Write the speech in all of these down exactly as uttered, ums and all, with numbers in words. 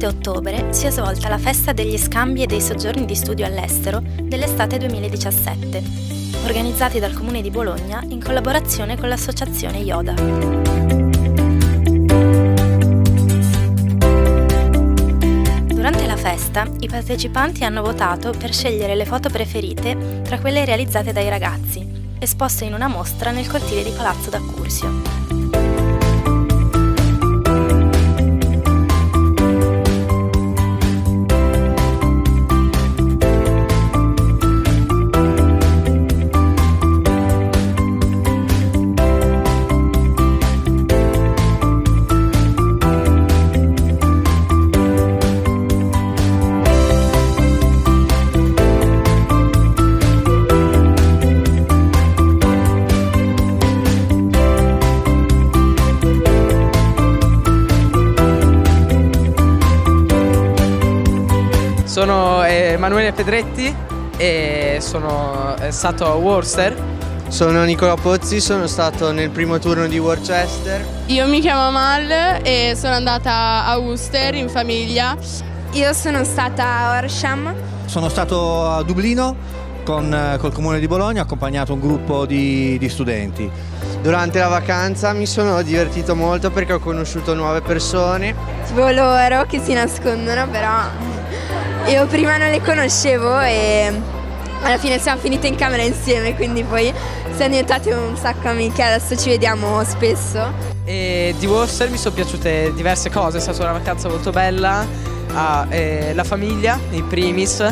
sette ottobre si è svolta la festa degli scambi e dei soggiorni di studio all'estero dell'estate duemiladiciassette, organizzati dal Comune di Bologna in collaborazione con l'associazione Yoda. Durante la festa, i partecipanti hanno votato per scegliere le foto preferite tra quelle realizzate dai ragazzi, esposte in una mostra nel cortile di Palazzo d'Accursio. Sono Emanuele Pedretti e sono stato a Worcester. Sono Nicola Pozzi, sono stato nel primo turno di Worcester. Io mi chiamo Amal e sono andata a Worcester in famiglia. Io sono stata a Horsham. Sono stato a Dublino con col Comune di Bologna, ho accompagnato un gruppo di, di studenti. Durante la vacanza mi sono divertito molto perché ho conosciuto nuove persone. Tipo loro che si nascondono, però io prima non le conoscevo e alla fine siamo finite in camera insieme, quindi poi siamo diventate un sacco amiche, adesso ci vediamo spesso. E di Worcester mi sono piaciute diverse cose, è stata una vacanza molto bella, ah, eh, la famiglia in primis,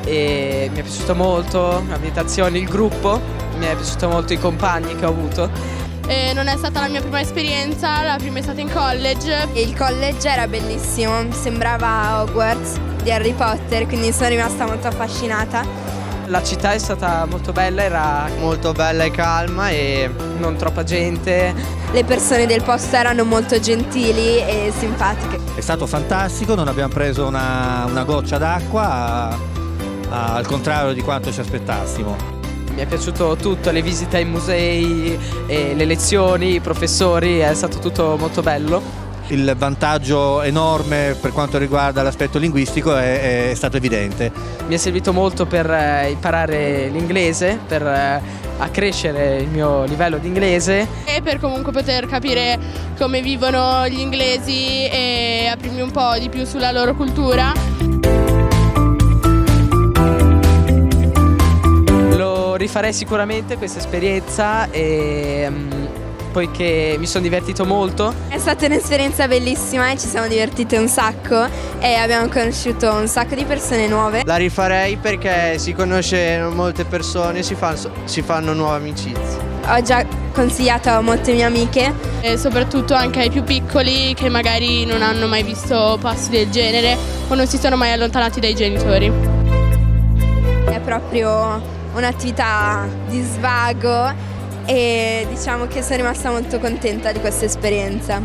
e mi è piaciuto molto l'ambientazione, il gruppo, mi è piaciuto molto i compagni che ho avuto. E non è stata la mia prima esperienza, la prima è stata in college. E il college era bellissimo, sembrava Hogwarts di Harry Potter, quindi sono rimasta molto affascinata. La città è stata molto bella, era molto bella e calma e non troppa gente. Le persone del posto erano molto gentili e simpatiche. È stato fantastico, non abbiamo preso una, una goccia d'acqua, al contrario di quanto ci aspettassimo. Mi è piaciuto tutto, le visite ai musei, e le lezioni, i professori, è stato tutto molto bello. Il vantaggio enorme per quanto riguarda l'aspetto linguistico è, è stato evidente. Mi è servito molto per eh, imparare l'inglese, per eh, accrescere il mio livello di inglese. E per comunque poter capire come vivono gli inglesi e aprirmi un po' di più sulla loro cultura. Rifarei sicuramente questa esperienza e um, poiché mi sono divertito molto. È stata un'esperienza bellissima e ci siamo divertite un sacco e abbiamo conosciuto un sacco di persone nuove. La rifarei perché si conosce molte persone, si, fa, si fanno nuove amicizie. Ho già consigliato a molte mie amiche. E soprattutto anche ai più piccoli che magari non hanno mai visto posti del genere o non si sono mai allontanati dai genitori. È proprio un'attività di svago e diciamo che sono rimasta molto contenta di questa esperienza.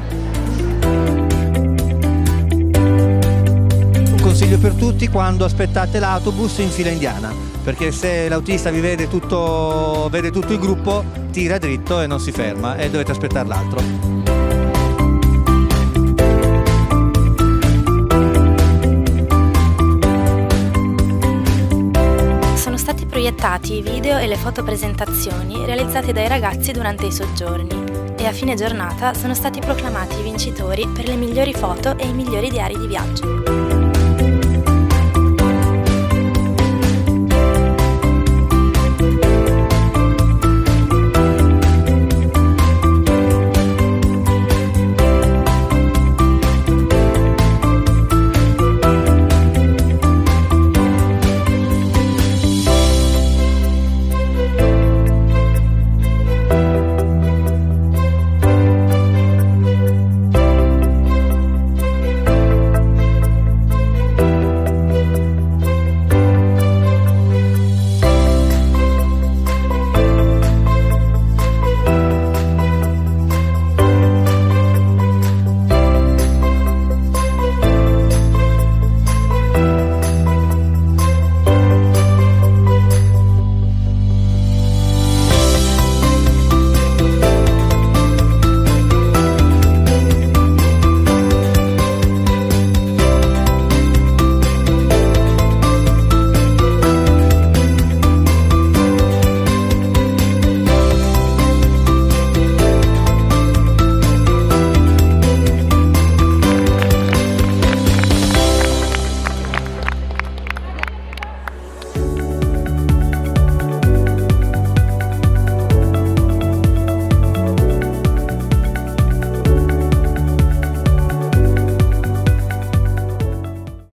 Un consiglio per tutti: quando aspettate l'autobus in fila indiana, perché se l'autista vi vede tutto, vede tutto il gruppo, tira dritto e non si ferma e dovete aspettare l'altro. Sono stati proiettati i video e le fotopresentazioni realizzate dai ragazzi durante i soggiorni e a fine giornata sono stati proclamati i vincitori per le migliori foto e i migliori diari di viaggio.